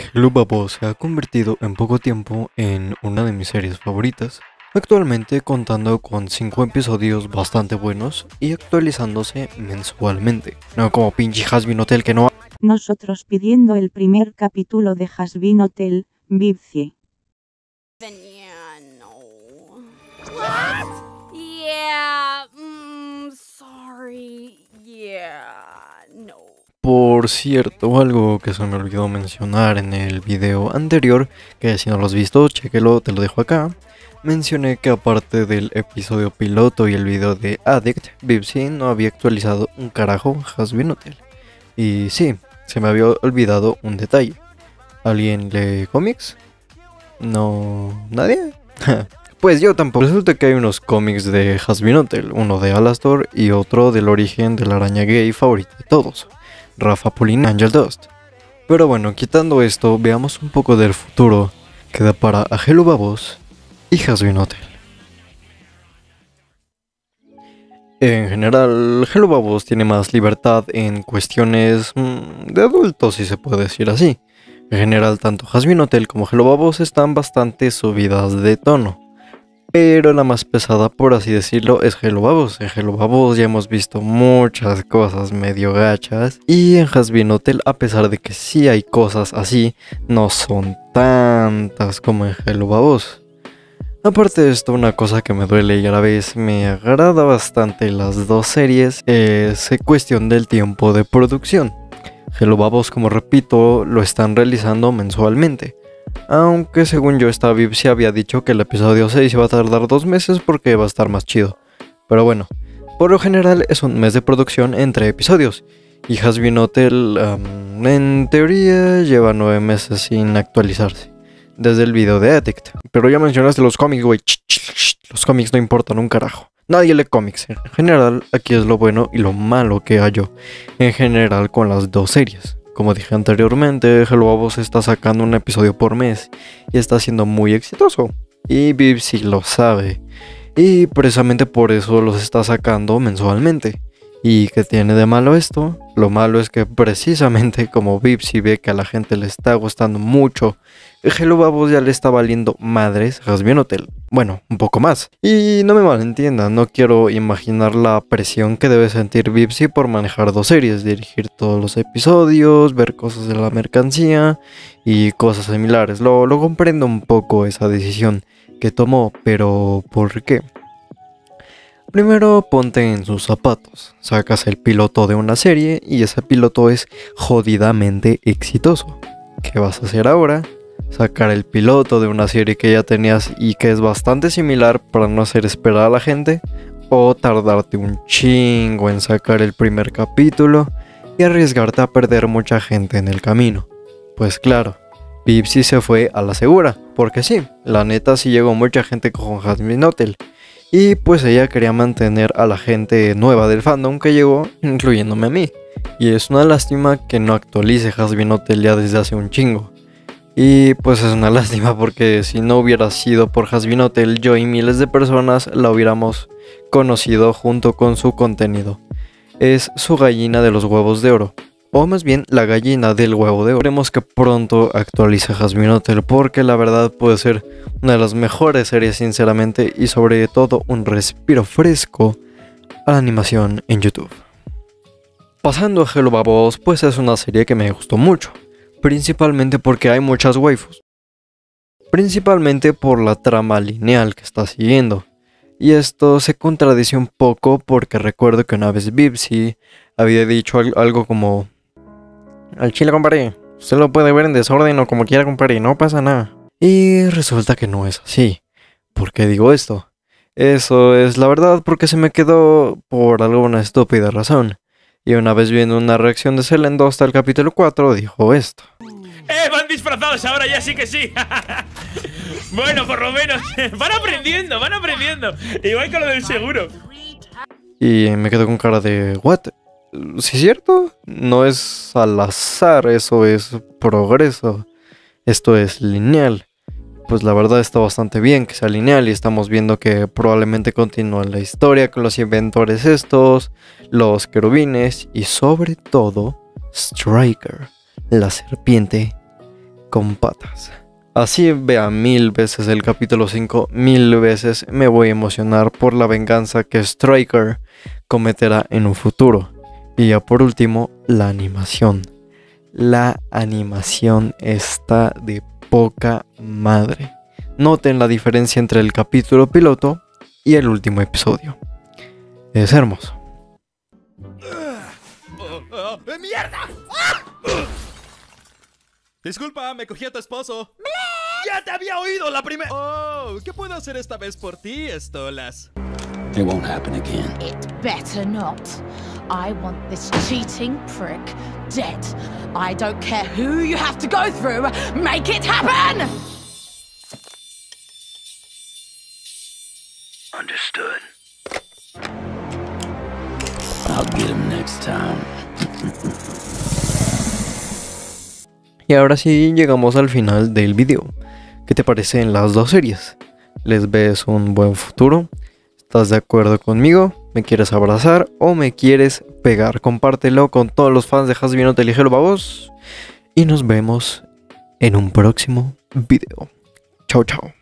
Hello Babo se ha convertido en poco tiempo en una de mis series favoritas, actualmente contando con 5 episodios bastante buenos y actualizándose mensualmente, no como pinche Hazbin Hotel que no. Nosotros pidiendo el primer capítulo de Hazbin Hotel, Vivcie. Then yeah, no. What? Yeah, sorry. Yeah, no. Por cierto, algo que se me olvidó mencionar en el video anterior, que si no lo has visto, chéquelo, te lo dejo acá. Mencioné que aparte del episodio piloto y el video de Addict, Vivcie no había actualizado un carajo Hazbin Hotel. Y sí, se me había olvidado un detalle. ¿Alguien lee cómics? ¿No? ¿Nadie? Pues yo tampoco. Resulta que hay unos cómics de Hazbin Hotel, uno de Alastor y otro del origen de la araña gay favorita de todos, Rafa Pulin Angel Dust. Pero bueno, quitando esto, veamos un poco del futuro que da para a Hello Babos y Hazbin Hotel. En general, Hello Babos tiene más libertad en cuestiones de adultos, si se puede decir así. En general, tanto Hazbin Hotel como Hello Babos están bastante subidas de tono. Pero la más pesada, por así decirlo, es Hello Babos. En Hello Babos ya hemos visto muchas cosas medio gachas. Y en Hazbin Hotel, a pesar de que sí hay cosas así, no son tantas como en Hello Babos. Aparte de esto, una cosa que me duele y a la vez me agrada bastante las dos series es cuestión del tiempo de producción. Hello Babos, como repito, lo están realizando mensualmente. Aunque según yo esta Vivcie había dicho que el episodio 6 iba a tardar 2 meses porque va a estar más chido. Pero bueno, por lo general es un mes de producción entre episodios. Y Hazbin Hotel, en teoría, lleva 9 meses sin actualizarse. Desde el video de Addict. Pero ya mencionaste los cómics, güey. Los cómics no importan un carajo. Nadie lee cómics. En general, aquí es lo bueno y lo malo que hallo en general con las dos series. Como dije anteriormente, Hello Babos está sacando un episodio por mes y está siendo muy exitoso. Y Vivcie lo sabe. Y precisamente por eso los está sacando mensualmente. ¿Y qué tiene de malo esto? Lo malo es que precisamente como Vivcie ve que a la gente le está gustando mucho, Hello Babos ya le está valiendo madres Hazbin Hotel. Bueno, un poco más. Y no me malentiendan, no quiero imaginar la presión que debe sentir Vivcie por manejar dos series, dirigir todos los episodios, ver cosas de la mercancía y cosas similares. Lo comprendo un poco esa decisión que tomó, pero ¿por qué? Primero ponte en sus zapatos, sacas el piloto de una serie y ese piloto es jodidamente exitoso. ¿Qué vas a hacer ahora? Sacar el piloto de una serie que ya tenías y que es bastante similar para no hacer esperar a la gente, o tardarte un chingo en sacar el primer capítulo y arriesgarte a perder mucha gente en el camino. Pues claro, Vivcie se fue a la segura, porque sí, la neta sí llegó mucha gente con Hazbin Hotel. Y pues ella quería mantener a la gente nueva del fandom que llegó, incluyéndome a mí. Y es una lástima que no actualice Hazbin Hotel ya desde hace un chingo. Y pues es una lástima porque si no hubiera sido por Hazbin Hotel, yo y miles de personas la hubiéramos conocido junto con su contenido. Es su gallina de los huevos de oro. O más bien, la gallina del huevo de oro. Esperemos que pronto actualice Hazbin Hotel porque la verdad puede ser una de las mejores series sinceramente y sobre todo un respiro fresco a la animación en YouTube. Pasando a Hello Babos, pues es una serie que me gustó mucho. Principalmente porque hay muchas waifus. Principalmente por la trama lineal que está siguiendo. Y esto se contradice un poco porque recuerdo que una vez Vivcie había dicho algo como: al chile, compadre, usted lo puede ver en desorden o como quiera, compadre, no pasa nada. Y resulta que no es así. ¿Por qué digo esto? Eso es la verdad porque se me quedó por alguna estúpida razón. Y una vez viendo una reacción de Selendo hasta el capítulo 4 dijo esto. Van disfrazados ahora, ya sí que sí. Bueno, por lo menos van aprendiendo, van aprendiendo. Igual que lo del seguro. Y me quedo con cara de ¿what? ¿Sí es cierto? No es al azar, eso es progreso. Esto es lineal. Pues la verdad está bastante bien que sea lineal y estamos viendo que probablemente continúa la historia con los inventores estos, los querubines y sobre todo Striker, la serpiente con patas. Así vea 1000 veces el capítulo 5, 1000 veces me voy a emocionar por la venganza que Striker cometerá en un futuro. Y ya por último, la animación. La animación está de poca madre. Noten la diferencia entre el capítulo piloto y el último episodio. Es hermoso. ¡Mierda! Disculpa, me cogí a tu esposo. ¡Ya te había oído la primera! Oh, ¿qué puedo hacer esta vez por ti, Estolas? It won't happen again. It better not. I want this cheating prick dead. I don't care who you have to go through. Make it happen! Understood. I'll get him next time. Y ahora sí llegamos al final del video. ¿Qué te parecen las dos series? ¿Les ves un buen futuro? ¿Estás de acuerdo conmigo? ¿Me quieres abrazar o me quieres pegar? Compártelo con todos los fans de Hazbin Hotel y Hello Babos. Y nos vemos en un próximo video. Chao, chao.